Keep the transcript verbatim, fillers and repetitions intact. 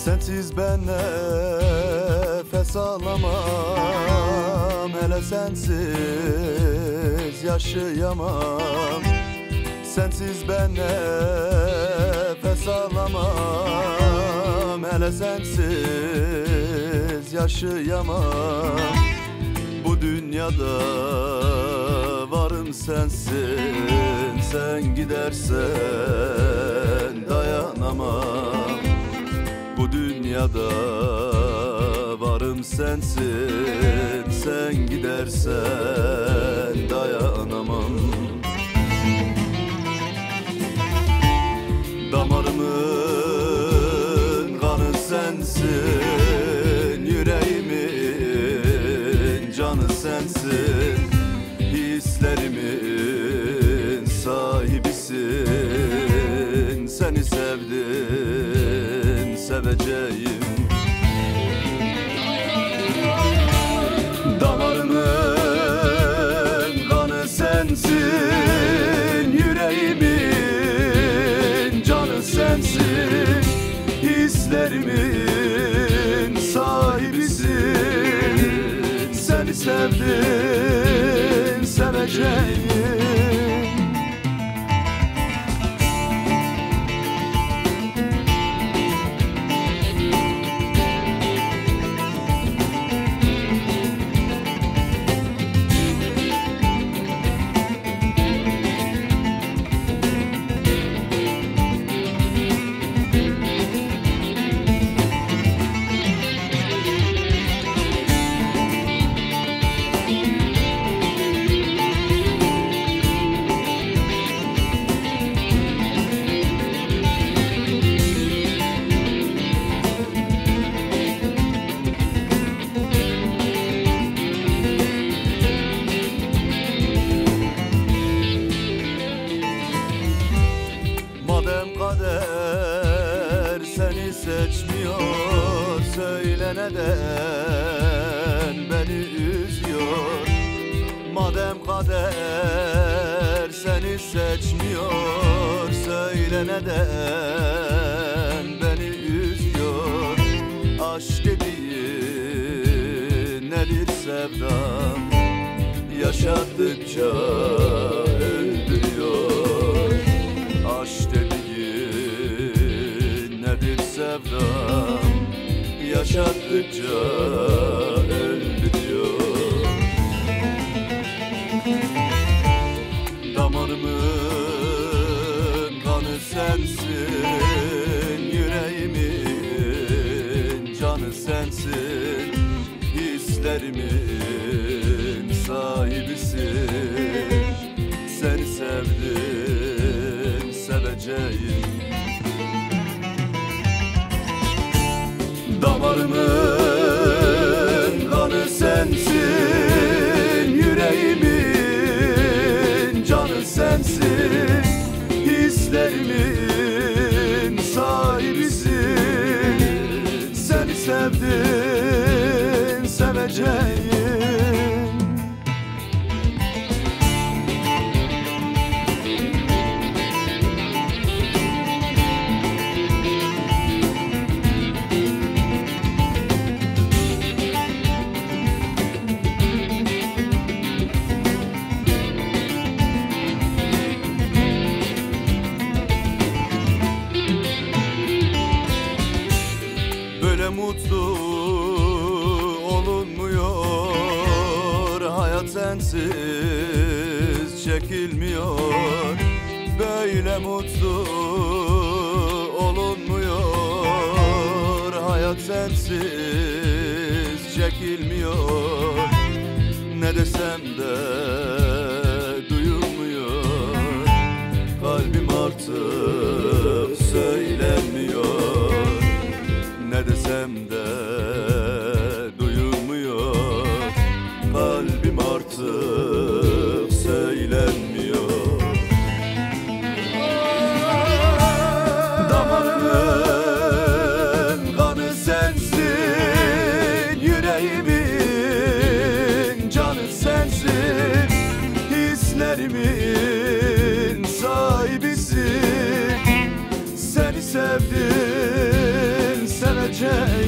Sensiz ben nefes alamam, hele sensiz yaşayamam. Sensiz ben nefes alamam, hele sensiz yaşayamam. Bu dünyada varım sensin, sen gidersen dayanamam. Bu dünyada varım sensin, sen gidersen dayanamam. Damarımın kanı sensin, yüreğimin canı sensin, hislerimin sahibisin. Seni sevdim, seveceğim. Damarımın kanı sensin, yüreğimin canı sensin, hislerimin sahibisin. Seni sevdim, seveceğim. Madem kader seni seçmiyor, söyle neden beni üzüyor. Madem kader seni seçmiyor, söyle neden beni üzüyor. Aşk dediğin nedir sevdam, yaşattıkça öldürüyor. Aşk dediğin nedir sevdam, yaşattıkça öldürüyor. Damarımın kanı sensin, yüreğimin canı sensin, hislerimin sahibisin. Seni sevdim, seveceğim. Damarımın kanı sensin, yüreğimin canı sensin, hislerimin sahibisin. Seni sevdim, seveceğim. Böyle mutlu olunmuyor, hayat sensiz çekilmiyor. Böyle mutlu olunmuyor, hayat sensiz çekilmiyor. Ne desem de duyulmuyor, kalbim artık söylemiyor. Ne desem de duyulmuyor, kalbim artık söylenmiyor. Damarımın kanı sensin, yüreğimin canı sensin, hislerimin sahibisin. Seni sevdim, seveceğim. şey